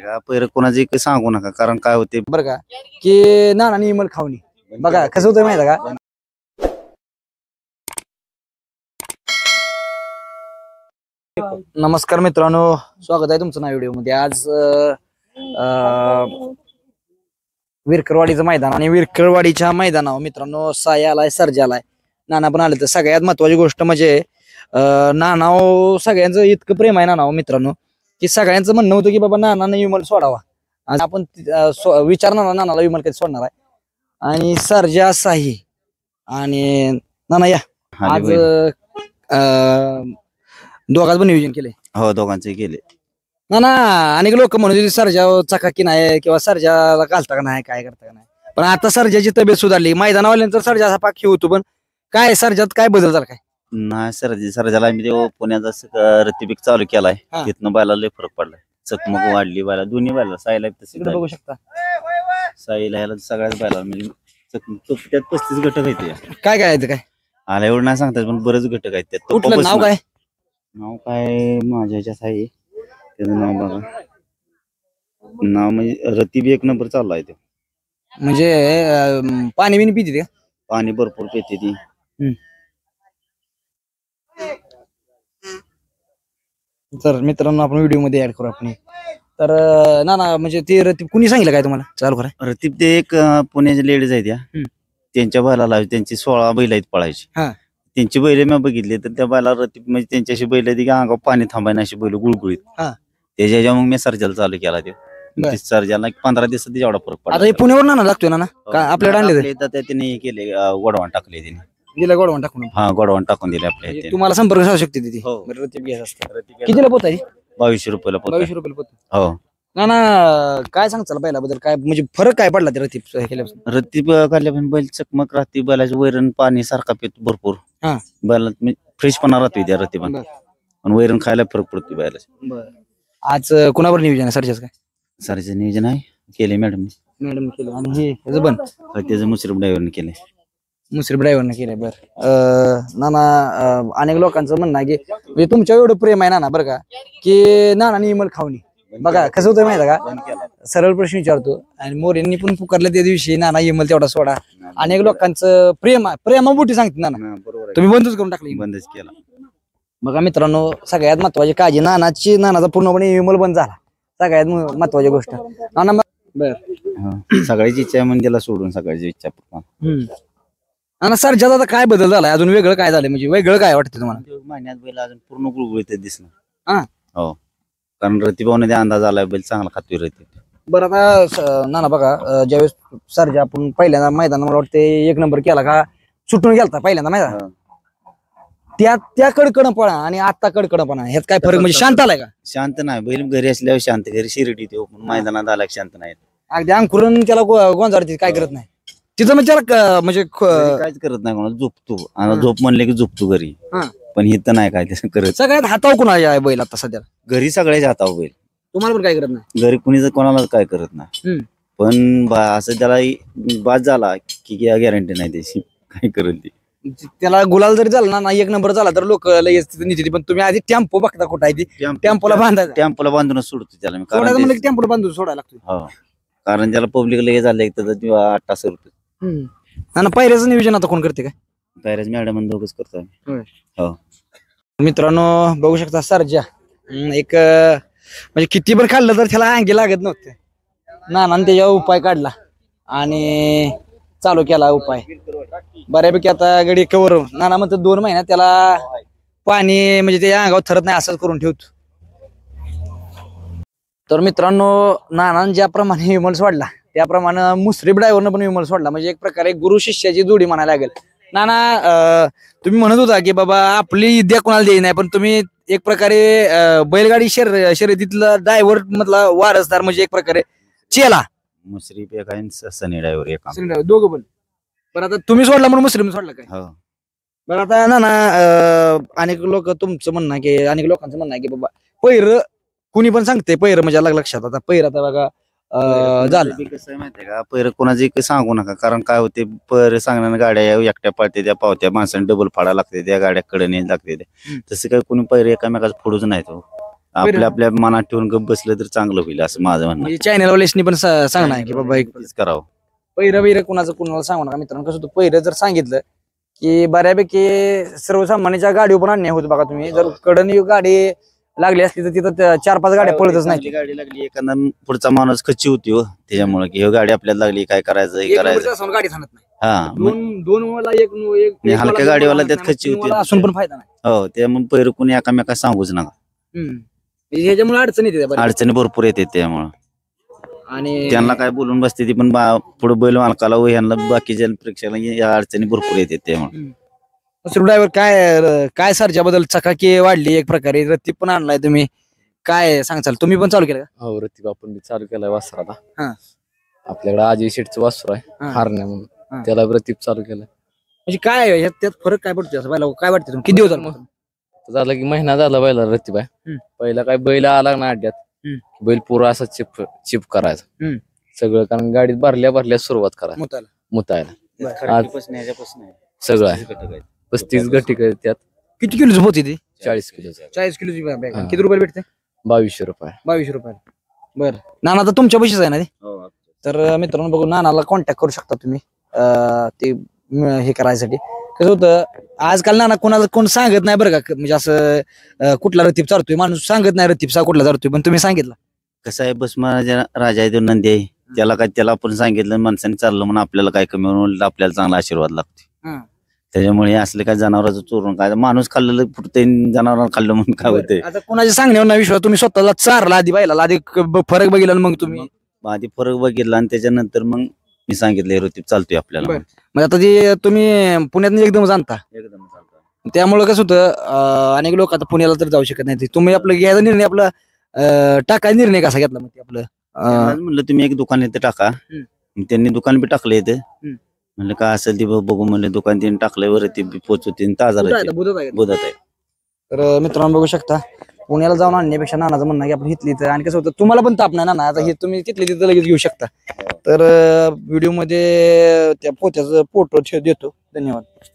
का पहिलं कोणाची काही सांगू नका कारण काय होते बरं का की नाना निमल खावणी बघा कसं होतं माहिती आहे का. नमस्कार मित्रांनो, स्वागत आहे तुमचं नव्या व्हिडिओ मध्ये. आज विरकरवाडीचं मैदान आणि विरकरवाडीच्या मैदानावर मित्रांनो साया आलाय, सर्जा आलाय, नाना पण आले. तर सगळ्यात महत्वाची गोष्ट म्हणजे नानाव सगळ्यांचं इतकं प्रेम आहे नानाव मित्रांनो की सगळ्यांचं म्हणणं होतं की बाबा नानानं विमल सोडावा. आज आपण विचारणार नानाला विमल कधी सोडणार आहे. आणि सर्जा साही आणि नाना या आज दोघांचं पण नियोजन केलंय. हो दोघांचे केले ना अनेक लोक म्हणत होते सर्जा चकाकी नाही किंवा सर्जाला घालता का नाही, काय करता का नाही. पण आता सर्जाची तब्येत सुधारली, मैदानावाल्यानंतर सर्जा असा पाखी होतो. पण काय सर्जात काय बदल झाला काय? नाही सर्जाला मी पुण्याचा रतिबिक चालू केलाय, तिथनं बैला लय फरक पडलाय. चकमक वाढली बैला, दोन्ही बैला साईला बघू शकता. साईला ह्याला सगळ्याच बैला म्हणजे त्यात 35 घटक आहेत. काय काय आहे काय आला एवढं नाही सांगतात पण बरेच घटक आहेत त्यात. कुठलं नाव काय? नाव काय माझ्या ह्याच्यात आहे त्याचं नाव बघा. नाव म्हणजे रतिबी 1 नंबर चाललाय तो. म्हणजे पाणी बिनी पिते का? पाणी भरपूर पिते ती. तर मित्रांनो आपण व्हिडिओ मध्ये ऍड करू आपण. तर नाना म्हणजे ते रतीब कुणी सांगितलं काय तुम्हाला चालू करा? रतीब ते एक पुण्याचे लेडीज आहेत या, त्यांच्या बैलाला त्यांची 16 बैल आहेत पळायची. त्यांची बैल मी बघितली तर त्या बैला रतीब म्हणजे त्यांच्याशी बैल ती अंगावर पाणी थांबायला अशी बैल गुळगुळीत. त्याच्या मग मी सर्जाला चालू केला. ते सर्जाला 15 दिवसात एवढा फरक पडला. आता हे पुण्यावर नाना लागतोय ना आपल्याकडे आणले त्याने केले गोडवान टाकले त्याने. दिला गोडवान टाकून? हा गोडवान टाकून दिले आपल्या. तुम्हाला संपर्क साधू शकते तिथे? रतीब घ्यायचं असतं. कितीला पोत आहे? 2200 रुपयाला पोत. 2200 रुपयाला पोत. हो नाना काय सांगताल बैलाबद्दल? काय म्हणजे फरक काय पडला ते रतीब केल्यापासून? रतीब काढल्यापासून बैल चकमक राहते, बैलाची वैरण पाणी सारखा पितो भरपूर. बैला फ्रेशपणा राहतोय त्या रतीबान, पण वैरण खायला फरक पडतो बैलाचा. आज कुणावर नियोजन आहे सर्जाचं? काय सर्जाचं नियोजन आहे केले मॅडम केलं. आणि हे त्याचं बन त्याचं मुश्रीफ ड्रायव्हरने केले. मुश्रीफ ड्रायव्हरने केलंय. बरं नाना अनेक लोकांचं म्हणणं आहे की म्हणजे तुमच्या एवढं प्रेम आहे नाना बरं का की नाना निमल खावणी बघा कसं होतं माहिती आहे का. सरळ प्रश्न विचारतो आणि मोरेंनी पण पुकारलं त्या दिवशी नाना इमल तेवढा सोडा. अनेक लोकांचं प्रेमाबुटी सांगते नाना, तुम्ही बंदच करून टाकली. बंदच केला. बघा मित्रांनो सगळ्यात महत्वाची काळजी नानाचा पूर्णपणे विमल बंद झाला. सगळ्यात महत्वाची गोष्ट नाना. सगळ्याची इच्छा आहे म्हणजे त्याला सोडून सगळ्याची इच्छा. नाना सर्जात आता काय बदल झालाय? अजून वेगळं काय झालंय? म्हणजे वेगळं काय वाटतं तुम्हाला? महिन्यात बैल अजून पूर्ण गुळगुळीत दिसणार. हो कारण रतीभाऊने त्या अंदाज आलाय बैल चांगला खातोय रतीब. बरं आता नाना बघा ज्यावेळेस सर्जा आपण पहिल्यांदा मैदान मला वाटते 1 नंबर केला का सुटून गेलता पहिल्यांदा मैदान, त्या कडकडपणा आणि आता कडकडपणा ह्यात काय फरक? म्हणजे शांत आलाय का? शांत नाही बैल घरी असल्यावर शांत, घरी शिर्डी तो मैदानात आला शांत नाही. अगदी अंकुरण त्याला गोंजारते, काय करत नाही तिथं म्हणजे त्याला म्हणजे काहीच करत नाही. कोणाला झोपतो आणि झोप म्हणले की झोपतो घरी, पण इथं नाही काय करत. सगळ्यात हाताव कुणाला आहे बैल आता सध्या? घरी सगळ्याच हाताव बैल. तुम्हाला पण काय करत नाही? घरी कुणीच कोणाला काय करत नाही. पण असं त्याला बाद झाला की गॅरंटी नाही त्याची काय करत ती. त्याला गुलाल जरी झाला ना 1 नंबर झाला तर लोक लगेच नेते. पण तुम्ही आधी टेम्पो बघता कुठं आहे ती? टेम्पोला बांधूनच सोडतो त्याला मी. टेम्पोला बांधून सोडायला लागतो कारण त्याला पब्लिक लगेच झालं तर 8 तास होतो. ना पायऱ्याचं नियोजन आता कोण करते? काय पायऱ्याच मॅडम दोघच करतो. हो मित्रांनो बघू शकता सर्जा एक म्हणजे किती पण खाल्लं तर त्याला अंगी लागत नव्हते. नाना त्याच्यावर उपाय काढला आणि चालू केला उपाय बऱ्यापैकी. आता गडी कवर नाना म्हणतात 2 महिन्यात त्याला पाणी म्हणजे ते अंगावर थरत नाही असंच करून ठेवतो. तर मित्रांनो नानानं ज्याप्रमाणे विमल सोडला त्याप्रमाणे मुश्रीफ ड्रायव्हरनं पण विमल सोडला. म्हणजे एक प्रकारे गुरु शिष्याची जोडी म्हणायला लागेल. नाना तुम्ही म्हणत होता की बाबा आपली विद्या कोणाला देई नाही, पण तुम्ही एक प्रकारे बैलगाडी शर्यतीतला ड्रायव्हर मधला वारसदार म्हणजे एक प्रकारे चेला. मुश्रीफ एक आहे, सनी ड्रायव्हर एक, दोघं पण. बरं आता तुम्ही सोडला म्हणून मुश्रीफ सोडला काय? बरं आता नाना अनेक लोक तुमचं म्हणणं की अनेक लोकांचं म्हणणं आहे की बाबा पैर कुणी पण सांगते पैर म्हणजे अलग लक्षात. आता पैर आता बघा झालं कसं माहितीये का, पैर कोणाची सांगू नका कारण काय होते पैर सांगण्यानं गाड्या एकट्या पळते त्या पावत्या माणसाने डबल फाडा लागते त्या गाड्या कडे लागते. तसं काय कोणी पैर एकामेकाच फोडूच नाही तो. आपल्या आपल्या मनात ठेवून गप बसलं तर चांगलं होईल असं माझं म्हणणं आहे. चॅनल वाल्यासनी पण सांगणार की बाबा एक तेच करावं. पहिरं कुणाचं कुणाला सांगू नका मित्रांनो. कसं होतं पहिरं जर सांगितलं की बऱ्यापैकी सर्वसामान्यांच्या गाडीवर पण अन्याय होतो बघा. तुम्ही जर कडनी गाडी लागली असली तर तिथं 4-5 गाड्या पळतच नाही. गाडी लागली एखादा पुढचा माणूस खच्ची होती हो त्याच्यामुळे की ही गाडी आपल्याला लागली काय करायचं हे करायचं. गाडी थांबत नाही. हा दोन वाला एक हलक्या गाडीवाला त्यात खच्ची होती असून पण फायदा नाही. हो त्यामुळे पहिरं कोणी एकामेका सांगूच नका. ह्याच्यामुळे अडचण येते बऱ्याच. अडचणी भरपूर येते त्यामुळं आणि त्यांना काय बोलून बसते ती पण पुढे बैल मालकाला व ह्यांना बाकीच्या प्रेक्षकाला या अडचणी भरपूर येते त्यामुळे. ड्रायव्हर काय सरच्याबद्दल चकाकी वाढली एक प्रकारे. रत्तीप पण आणलाय तुम्ही, काय सांगचाल? तुम्ही पण चालू केलं का? हो रतीब आपण बी चालू केलाय वासर आता. हा. आपल्याकडे अजय शेठचं वासर आहे हारण्या म्हणून, हा. त्याला रतीब चालू केलाय. म्हणजे काय त्यात फरक काय पडतो असं पहिला काय वाटतं? किती दिवस झाले? झाला की महिना झाला बैला रतीब आहे. पहिला काय बैल आला ना अड्ड्यात, बैल पुरा असा चिप करायचा सगळं, कारण गाडीत भरल्या सुरुवात करायला मुतायला सगळं आहे. 35 गटी त्यात. किती किलोची होती ती? 40 किलोचं. 40 किलोची बॅग. किती रुपये भेटते? 2200 रुपये. 2200 रुपये. बरं नाना तर तुमच्या पैसेच आहे ना ते? तर मित्रांनो बघू, नानाला कॉन्टॅक्ट करू शकता तुम्ही ते हे करायसाठी. कसं होतं आजकाल नाना कोणाला कोण सांगत नाही बरं का, म्हणजे असं कुठला रतीब चालतोय माणूस सांगत नाही रतीब कुठला चालतोय, पण तुम्ही सांगितलं. कसं आहे बस महाराजा राजा आहे तो नंदी आहे त्याला काय त्याला आपण सांगितलं माणसाने चाललं म्हणून आपल्याला काय कमी होऊन आपल्याला चांगला आशीर्वाद लागतो. त्याच्यामुळे असले काय जनावरांचं चोरून काय माणूस खाल्लेलं पुरते जनावर खाल्लं म्हणून काय होतंय. आता कोणाच्या सांगण्यावर नाही विश्वास. तुम्ही स्वतःला चारला आधी बायला आधी फरक बघितला मग तुम्ही आधी फरक बघितला आणि त्याच्यानंतर मग मी सांगितलं रतीब चालतोय आपल्याला. मग आता ते तुम्ही पुण्यात एकदम जाणता, एकदम चालतं. त्यामुळे कसं होतं अनेक लोक आता पुण्याला तर जाऊ शकत नाही. तुम्ही आपलं घ्यायचा निर्णय आपला टाकायचा निर्णय कसा घेतला मग आपलं? म्हणलं तुम्ही एक दुकान इथे टाका. त्यांनी दुकान बी टाकलं इथे. म्हणलं काय असेल ते बघू म्हणलं दुकान त्यांनी टाकल्यावर ते पोचवते ताजा बुधत आहे. तर मित्रांनो बघू शकता पुण्याला जाऊन आणण्यापेक्षा नानाचं म्हणणं की आपण इथली इथं, आणि कसं होतं तुम्हाला पण ताप नाही ना, आता हे तुम्ही तिथले तिथं लगेच घेऊ शकता. तर व्हिडिओ मध्ये त्या पोत्याचं फोटो देतो. धन्यवाद.